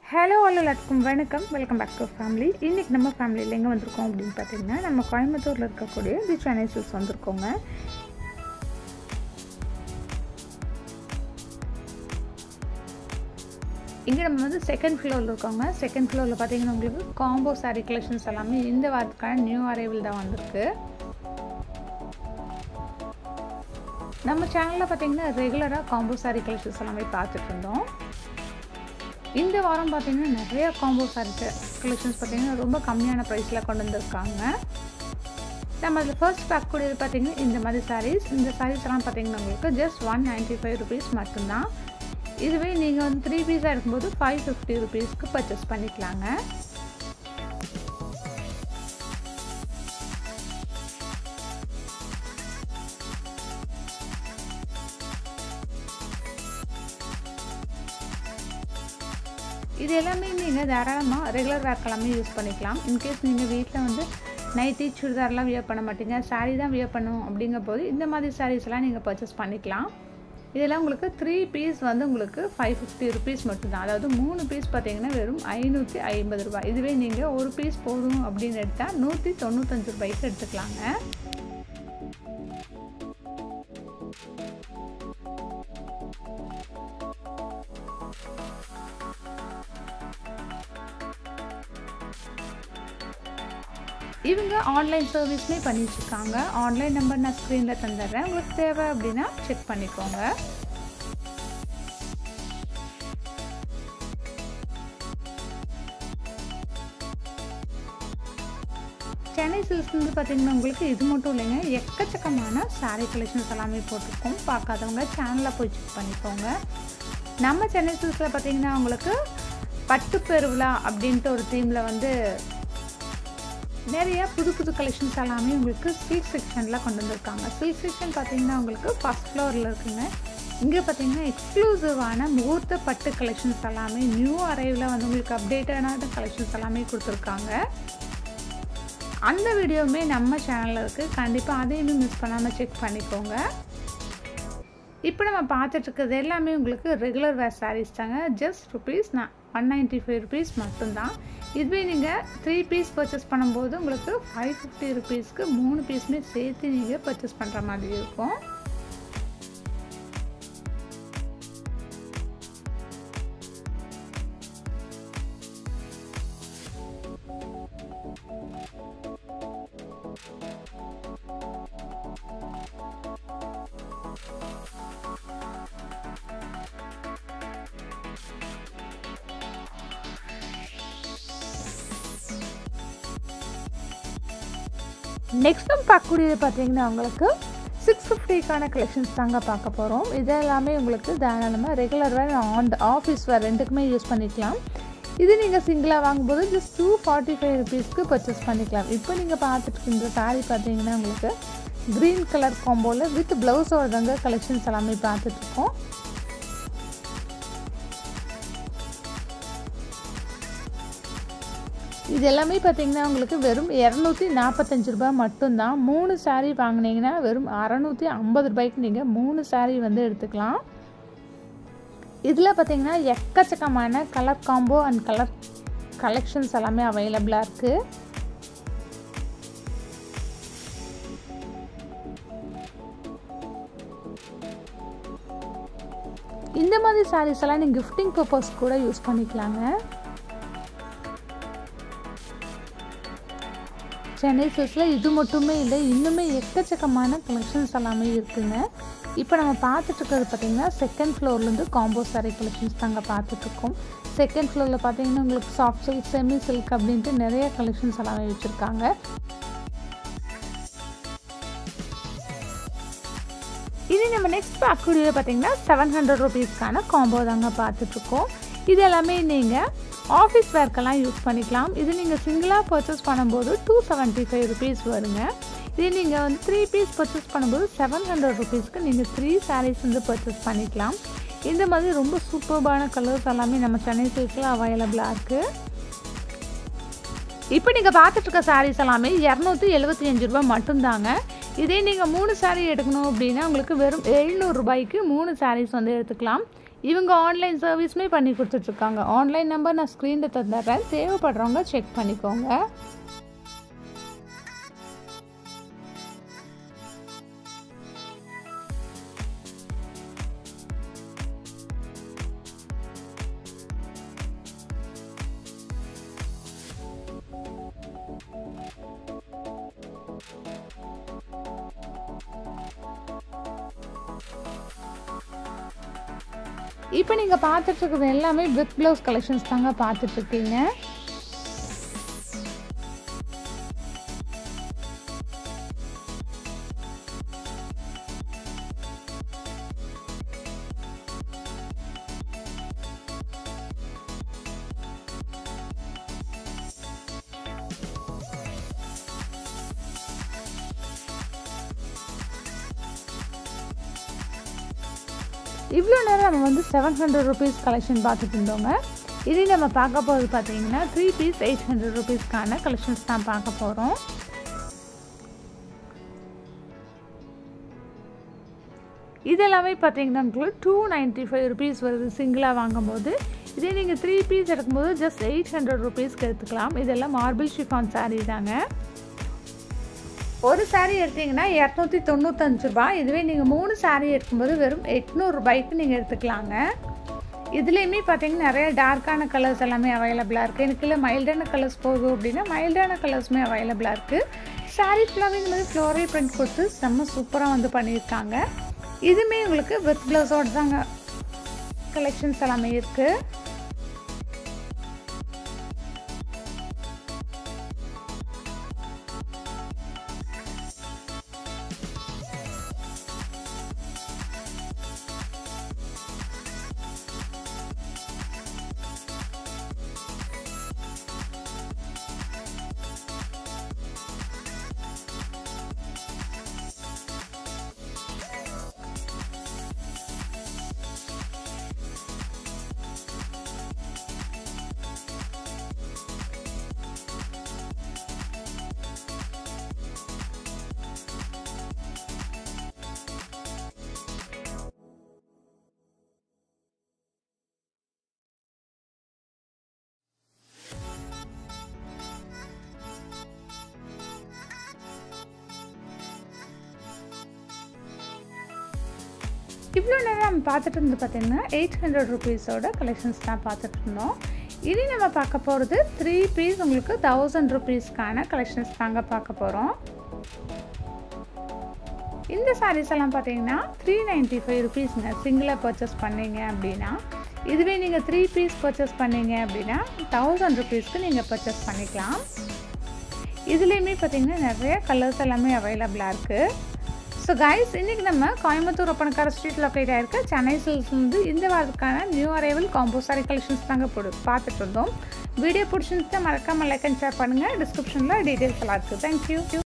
Hello எல்லாருக்கும் வணக்கம், welcome back to family. இன்றைக்கி நம்ம ஃபேமிலியில் எங்கே வந்திருக்கோம் அப்படின்னு பார்த்தீங்கன்னா, நம்ம கோயம்புத்தூரில் இருக்கக்கூடிய தி சென்னை சில்க்ஸ் வந்திருக்கோங்க. இங்கே நம்ம வந்து செகண்ட் ஃப்ளோரில் இருக்கோங்க. செகண்ட் ஃப்ளோரில் பார்த்தீங்கன்னா உங்களுக்கு காம்போ சாரீ கலெக்ஷன்ஸ் எல்லாமே இந்த வாரத்துக்கான நியூ அரைவல் தான் வந்திருக்கு. நம்ம சேனலில் பார்த்தீங்கன்னா ரெகுலராக காம்போ சாரீ கலெக்ஷன்ஸ் எல்லாமே பார்த்துட்டு இருந்தோம். இந்த வாரம் பார்த்தீங்கன்னா நிறைய காம்போ சாரீ கலெக்ஷன்ஸ் பார்த்தீங்கன்னா ரொம்ப கம்மியான ப்ரைஸில் கொண்டு வந்திருக்காங்க. நம்ம அதில் ஃபர்ஸ்ட் பேக் கூடியது பார்த்தீங்கன்னா இந்த மாதிரி சாரீஸ். இந்த சாரீஸ் எல்லாம் பார்த்தீங்கன்னா உங்களுக்கு ஜஸ்ட் 195 rupees மட்டும்தான். இதுவே நீங்கள் வந்து 3 பீஸாக இருக்கும்போது 550 rupeesக்கு பர்ச்சேஸ் பண்ணிக்கலாங்க. இது எல்லாமே நீங்கள் தாராளமாக ரெகுலர் வேர்க்கு எல்லாமே யூஸ் பண்ணிக்கலாம். இன்கேஸ் நீங்கள் வீட்டில் வந்து நைட்டி சுடிதார்லாம் வியர் பண்ண மாட்டீங்க, சாரீ தான் வியர் பண்ணணும் அப்படிங்கும் போது இந்த மாதிரி சாரீஸ் எல்லாம் நீங்கள் பர்ச்சேஸ் பண்ணிக்கலாம். இதெல்லாம் உங்களுக்கு 3 பீஸ் வந்து உங்களுக்கு 550 rupees மட்டும்தான். அதாவது 3 பீஸ் பார்த்தீங்கன்னா வெறும் 550 ரூபாய். இதுவே நீங்கள் ஒரு பீஸ் போதும் அப்படின்னு எடுத்தால் 195 ரூபாய்க்கு எடுத்துக்கலாங்க. இவங்க ஆன்லைன் சர்வீஸ்மே பண்ணிட்டுருக்காங்க. ஆன்லைன் நம்பர் நான் ஸ்க்ரீனில் தந்துடுறேன், உங்களுக்கு தேவை அப்படின்னா செக் பண்ணிக்கோங்க. சென்னை சில்க்ஸ் வந்து பார்த்தீங்கன்னா உங்களுக்கு இது மட்டும் இல்லைங்க, எக்கச்சக்கமான சாரீ கலெக்ஷன்ஸ் எல்லாமே போட்டிருக்கோம். பார்க்காதவங்க சேனலில் போய் செக் பண்ணிக்கோங்க. நம்ம சென்னை சில்க்ஸில் பார்த்தீங்கன்னா உங்களுக்கு பட்டு பெருவிழா அப்படின்ட்டு ஒரு தீமில் வந்து நிறைய புது புது கலெக்ஷன்ஸ் எல்லாமே உங்களுக்கு சில்க் செக்ஷனில் கொண்டு வந்திருக்காங்க. சில்க் செக்ஷன் பார்த்தீங்கன்னா உங்களுக்கு ஃபஸ்ட் ஃப்ளோரில் இருக்குங்க. இங்கே பார்த்தீங்கன்னா எக்ஸ்க்ளூசிவான முகூர்த்த பட்டு கலெக்ஷன்ஸ் எல்லாமே நியூ அரைவில் வந்து உங்களுக்கு அப்டேட்டடான கலெக்ஷன்ஸ் எல்லாமே கொடுத்துருக்காங்க. அந்த வீடியோவுமே நம்ம சேனலில் இருக்குது, கண்டிப்பாக அதையுமே மிஸ் பண்ணாமல் செக் பண்ணிக்கோங்க. இப்போ நம்ம பார்த்துட்ருக்கிறது எல்லாமே உங்களுக்கு ரெகுலர் வேர் சாரீஸ் தாங்க. ஜஸ்ட் ₹195 rupees மட்டும்தான். இதுவே நீங்கள் 3 பீஸ் பர்ச்சேஸ் பண்ணும்போது உங்களுக்கு 550 rupeesக்கு 3 பீஸுமே சேர்த்து நீங்கள் பர்ச்சேஸ் பண்ணுற மாதிரி இருக்கும். நெக்ஸ்ட் நம்ம பார்க்கக்கூடியது பார்த்தீங்கன்னா உங்களுக்கு 650க்கான கலெக்ஷன்ஸ் தாங்க பார்க்க போகிறோம். இது எல்லாமே உங்களுக்கு தாராளமாக regular wear and office wear ரெண்டுக்குமே யூஸ் பண்ணிக்கலாம். இது நீங்கள் சிங்கிளாக வாங்கும்போது ஜஸ்ட் 245 rupeesக்கு பர்ச்சேஸ் பண்ணிக்கலாம். இப்போ நீங்கள் பார்த்துட்டு இந்த சாரீ பார்த்தீங்கன்னா உங்களுக்கு க்ரீன் கலர் காம்போவில் வித் ப்ளவுஸோட தாங்க கலெக்ஷன்ஸ் எல்லாமே பார்த்துட்ருக்கோம். இது எல்லாமே பார்த்தீங்கன்னா உங்களுக்கு வெறும் 245 ரூபாய் மட்டும்தான். 3 சாரீ வாங்கினீங்கன்னா வெறும் 650 ரூபாய்க்கு நீங்கள் 3 சாரீ வந்து எடுத்துக்கலாம். இதில் பார்த்தீங்கன்னா எக்கச்சக்கமான colour combo and colour collections எல்லாமே அவைலபிளாக இருக்குது. இந்த மாதிரி சாரீஸ் எல்லாம் நீங்கள் கிஃப்டிங் பர்பஸ் கூட யூஸ் பண்ணிக்கலாங்க. சென்னை சில்க்ஸில் இது மட்டுமே இல்லை, இன்னுமே எக்கச்சக்கமான கலெக்ஷன்ஸ் எல்லாமே இருக்குங்க. இப்போ நம்ம பார்த்துட்ருக்கிறது பார்த்திங்கன்னா செகண்ட் ஃப்ளோர்லேருந்து காம்போ சாரீ கலெக்ஷன்ஸ் தாங்க பார்த்துட்ருக்கோம். செகண்ட் ஃப்ளோரில் பார்த்திங்கன்னா உங்களுக்கு சாஃப்ட் சில்க், செமி சில்க் அப்படின்ட்டு நிறைய கலெக்ஷன்ஸ் எல்லாமே வச்சுருக்காங்க. இது நம்ம நெக்ஸ்ட் பார்க்கக்கூடியது பார்த்திங்கன்னா 700 rupeesக்கான காம்போ தாங்க பார்த்துட்ருக்கோம். இது எல்லாமே நீங்கள் ஆஃபீஸ் வேர்க்கெல்லாம் யூஸ் பண்ணிக்கலாம். இது நீங்கள் சிங்கிளாக பர்ச்சேஸ் பண்ணும்போது 275 rupees வருங்க. இது நீங்கள் வந்து 3 பீஸ் பர்ச்சேஸ் பண்ணும்போது 700 rupeesக்கு நீங்கள் 3 sarees வந்து பர்ச்சேஸ் பண்ணிக்கலாம். இந்த மாதிரி ரொம்ப சூப்பர்பான கலர்ஸ் எல்லாமே நம்ம சென்னை சில்க்ஸில் அவைலபிளாக இருக்குது. இப்போ நீங்கள் பார்த்துட்ருக்க சாரீஸ் எல்லாமே 275 ரூபாய் மட்டும்தாங்க. இதே நீங்கள் 3 சாரீ எடுக்கணும் அப்படின்னா உங்களுக்கு வெறும் 700 ரூபாய்க்கு 3 சாரீஸ் வந்து எடுத்துக்கலாம். இவங்க ஆன்லைன் சர்வீஸுமே பண்ணி கொடுத்துட்ருக்காங்க. ஆன்லைன் நம்பர் நான் ஸ்க்ரீனில் தந்துடுறேன், தேவைப்படுறவங்க செக் பண்ணிக்கோங்க. இப்போ நீங்கள் பார்த்துட்ருக்குறது எல்லாமே வித் ப்ளவுஸ் கலெக்ஷன்ஸ் தாங்க பார்த்துட்ருக்கீங்க. இவ்வளோ நேரம் நம்ம வந்து 700 rupees கலெக்ஷன் பார்த்துட்டு இருந்தோங்க. இதே நம்ம பார்க்க போகிறது பார்த்தீங்கன்னா 3 piece 800 rupeesக்கான கலெக்ஷன்ஸ் தான் பார்க்க போகிறோம். இதெல்லாமே பார்த்தீங்கன்னா உங்களுக்கு 295 rupees வருது சிங்கிளாக வாங்கும்போது. இதே நீங்கள் 3 piece எடுக்கும்போது ஜஸ்ட் 800 rupeesக்கு எடுத்துக்கலாம். இதெல்லாம் மார்பிள் ஷிஃபான் சாரீ தாங்க. ஒரு சாரீ எடுத்திங்கன்னா 295 ரூபாய். இதுவே நீங்கள் 3 சாரீ எடுக்கும்போது வெறும் 800 ரூபாய்க்கு நீங்கள் எடுத்துக்கலாங்க. இதுலேயுமே பார்த்தீங்கன்னா நிறைய டார்க்கான கலர்ஸ் எல்லாமே அவைலபிளாக இருக்குது. எனக்கு இல்லை மைல்டான கலர்ஸ் போதும் அப்படின்னா மைல்டான கலர்ஸுமே அவைலபிளாக இருக்குது. சாரீ ஃபுல்லாகவே இந்த மாதிரி ஃப்ளோரல் பிரிண்ட் கொடுத்து செம்ம சூப்பராக வந்து பண்ணியிருக்காங்க. இதுவுமே உங்களுக்கு வித் ப்ளவுஸோடு தாங்க கலெக்ஷன்ஸ் எல்லாமே இருக்குது. இவ்வளோ நேரம் நம்ம பார்த்துட்டு இருந்து பார்த்தீங்கன்னா 800 rupeesோட கலெக்ஷன்ஸ் தான் பார்த்துட்டு இருந்தோம். இனி நம்ம பார்க்க போகிறது 3 piece உங்களுக்கு 1000 rupeesக்கான கலெக்ஷன்ஸ் தாங்க பார்க்க போகிறோம். இந்த சாரீஸ் எல்லாம் பார்த்தீங்கன்னா 395 rupeesங்க சிங்கிளாக பர்ச்சேஸ் பண்ணீங்க அப்படின்னா. இதுவே நீங்கள் 3 piece பர்ச்சேஸ் பண்ணீங்க அப்படின்னா 1000 rupeesக்கு நீங்கள் பர்ச்சேஸ் பண்ணிக்கலாம். இதுலேயுமே பார்த்தீங்கன்னா நிறைய கலர்ஸ் எல்லாமே அவைலபிளாக இருக்குது. ஸோ கைஸ், இன்றைக்கி நம்ம கோயம்புத்தூர் ஒப்பனக்கார ஸ்ட்ரீட் லொக்கேட் ஆகிருக்க சென்னை சில்க்ஸ்லேருந்து இந்த வாரத்துக்கான new arrival combo sari collections தாங்க பார்த்துட்டு இருந்தோம். வீடியோ பிடிச்சிருந்துட்டு மறக்காமல் லைக் அண்ட் ஷேர் பண்ணுங்கள். டிஸ்கிரிப்ஷனில் டீட்டெயில்ஸ் எல்லாம் இருக்குது. தேங்க்யூ.